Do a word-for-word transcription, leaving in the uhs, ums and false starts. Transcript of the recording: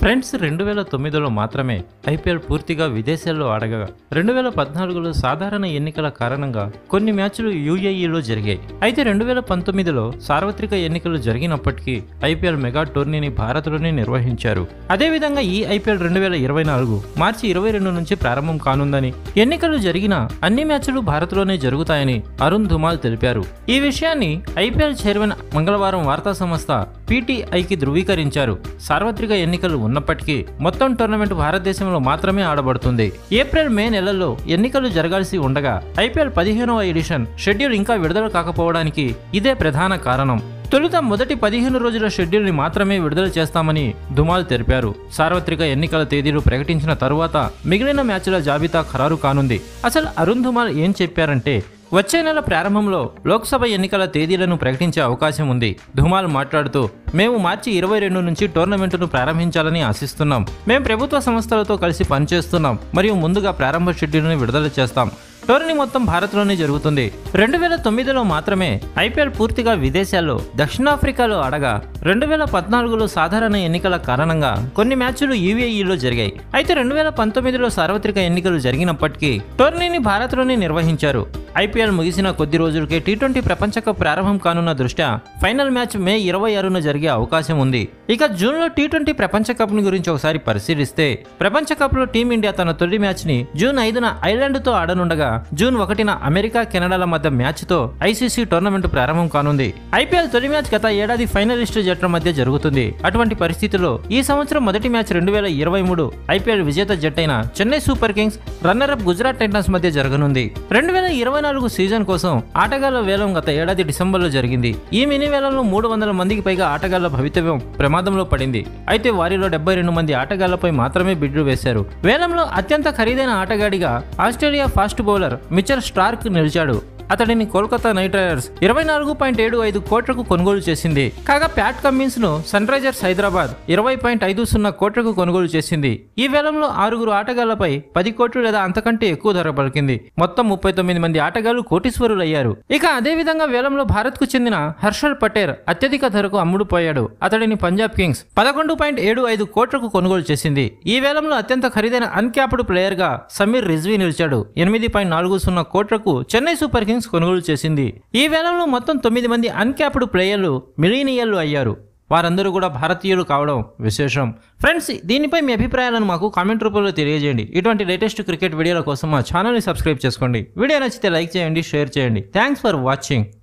Friends రెండు వేల తొమ్మిదిలో మాత్రమే ఐపీఎల్ పూర్తిగా విదేశాల్లో ఆడగా రెండు వేల పద్నాలుగులో సాధారణ ఎన్నికల కారణంగా కొన్ని మ్యాచ్లు యూఏఈలో జరిగాయి. అయితే రెండు వేల పంతొమ్మిదిలో సార్వత్రిక ఎన్నికలు జరిగినప్పటికీ ఐపీఎల్ మెగా టోర్నీని భారత్లోనే నిర్వహించారు. అదేవిధంగా ఈ ఐపీఎల్ రెండు వేల ఇరవై నాలుగు మార్చి ఇరవై రెండు నుంచి ప్రారంభం కానుందని, ఎన్నికలు జరిగిన అన్ని మ్యాచ్లు భారత్లోనే జరుగుతాయని అరుణ్ ధుమాల్ తెలిపారు. ఈ విషయాన్ని ఐపీఎల్ చైర్మన్ మంగళవారం వార్తా సంస్థ పీటీఐకి ధృవీకరించారు. సార్వత్రిక ఎన్నికలు ఉన్నప్పటికీ మొత్తం టోర్నమెంట్ భారతదేశంలో మాత్రమే ఆడబడుతుంది. ఏప్రిల్ మే నెలల్లో ఎన్నికలు జరగాల్సి ఉండగా ఐపీఎల్ పదిహేనవ ఎడిషన్ షెడ్యూల్ ఇంకా విడుదల కాకపోవడానికి ఇదే ప్రధాన కారణం. తొలుత మొదటి పదిహేను రోజుల షెడ్యూల్ని మాత్రమే విడుదల చేస్తామని ధుమాల్ తెలిపారు. సార్వత్రిక ఎన్నికల తేదీలు ప్రకటించిన తరువాత మిగిలిన మ్యాచ్ల జాబితా ఖరారు కానుంది. అసలు అరుణ్ ధుమాల్ ఏం చెప్పారంటే, వచ్చే నెల ప్రారంభంలో లోక్సభ ఎన్నికల తేదీలను ప్రకటించే అవకాశం ఉంది. ధుమాల్ మాట్లాడుతూ, మేము మార్చి ఇరవై రెండు నుంచి టోర్నమెంటును ప్రారంభించాలని ఆశిస్తున్నాం. మేము ప్రభుత్వ సంస్థలతో కలిసి పనిచేస్తున్నాం మరియు ముందుగా ప్రారంభ షెడ్యూల్ని విడుదల చేస్తాం. టోర్నీ మొత్తం భారత్లోనే జరుగుతుంది. రెండు వేల తొమ్మిదిలో మాత్రమే ఐపీఎల్ పూర్తిగా విదేశాల్లో దక్షిణాఫ్రికాలో ఆడగా రెండు వేల పద్నాలుగులో సాధారణ ఎన్నికల కారణంగా కొన్ని మ్యాచ్లు యూఏఈలో జరిగాయి. అయితే రెండు వేల పంతొమ్మిదిలో సార్వత్రిక ఎన్నికలు జరిగినప్పటికీ టోర్నీని భారత్లోనే నిర్వహించారు. ఐపీఎల్ ముగిసిన కొద్ది రోజులకే టీ ట్వంటీ ప్రపంచ కప్ ప్రారంభం కానున్న దృష్ట్యా ఫైనల్ మ్యాచ్ మే ఇరవై ఆరున జరిగే అవకాశం ఉంది. ఇక జూన్లో టీ ట్వంటీ ప్రపంచ కప్ ని గురించి ఒకసారి పరిశీలిస్తే, ప్రపంచ కప్ లో టీమిండియా తన తొలి మ్యాచ్ ని జూన్ ఐదున ఐర్లాండ్ తో ఆడనుండగా జూన్ ఒకటిన అమెరికా కెనడాల మధ్య మ్యాచ్ తో ఐసీసీ టోర్నమెంట్ ప్రారంభం కానుంది. ఐపీఎల్ తొలి మ్యాచ్ గత ఏడాది ఫైనలిస్టు జట్ల మధ్య జరుగుతుంది. అటువంటి పరిస్థితుల్లో ఈ సంవత్సరం మొదటి మ్యాచ్ రెండు వేల ఇరవై మూడు ఐపీఎల్ విజేత జట్టైన Chennai super kings runner up Gujarat titans మధ్య జరగనుంది. రెండు వేల ఇరవై నాలుగు సీజన్ కోసం ఆటగాళ్ల వేలం గత ఏడాది డిసెంబర్లో జరిగింది. ఈ మినీ వేలంలో మూడు వందల మందికి పైగా ఆటగాళ్ల భవితవ్యం ప్రమాదంలో పడింది. అయితే వారిలో డెబ్బై రెండు మంది ఆటగాళ్లపై మాత్రమే బిడ్లు వేశారు. వేలంలో అత్యంత ఖరీదైన ఆటగాడిగా Australia fast bowler Mitchell Starc నిలిచాడు. అతడిని కోల్కతా నైట్ రైడర్స్ ఇరవై నాలుగు పాయింట్ ఏడు ఐదు కోట్లకు కొనుగోలు చేసింది. కాగా ప్యాట్ కమిన్స్ ను సన్ రైజర్స్ హైదరాబాద్ ఇరవై పాయింట్ ఐదు సున్నా కోట్లకు కొనుగోలు చేసింది. ఈ వేలంలో ఆరుగురు ఆటగాళ్లపై పది కోట్లు లేదా అంతకంటే ఎక్కువ ధర పలికింది. మొత్తం ముప్పై తొమ్మిది మంది ఆటగాళ్లు కోటీశ్వరులయ్యారు. ఇక అదే విధంగా వేలంలో భారత్ కు చెందిన హర్షల్ పటేల్ అత్యధిక ధరకు అమ్ముడుపోయాడు. అతడిని పంజాబ్ కింగ్స్ పదకొండు పాయింట్ ఏడు ఐదు కోట్లకు కొనుగోలు చేసింది. ఈ వేలంలో అత్యంత ఖరీదైన అన్క్యాప్డ్ ప్లేయర్ గా సమీర్ రిజ్వీ నిలిచాడు. ఎనిమిది పాయింట్ నాలుగు సున్నా కోట్లకు చెన్నై సూపర్ కింగ్స్ కొనుగోలు చేసింది. ఈ వేలంలో మొత్తం తొమ్మిది మంది అన్క్యాప్డ్ ప్లేయర్లు మిలీనియర్లు అయ్యారు. వారందరూ కూడా భారతీయులు కావడం విశేషం. ఫ్రెండ్స్, దీనిపై మీ అభిప్రాయాలను మాకు కామెంట్ రూపంలో తెలియజేయండి. ఇటువంటి లేటెస్ట్ క్రికెట్ వీడియోల కోసం మా ఛానల్ని సబ్స్క్రైబ్ చేసుకోండి. వీడియో నచ్చితే లైక్ చేయండి, షేర్ చేయండి. Thanks for watching.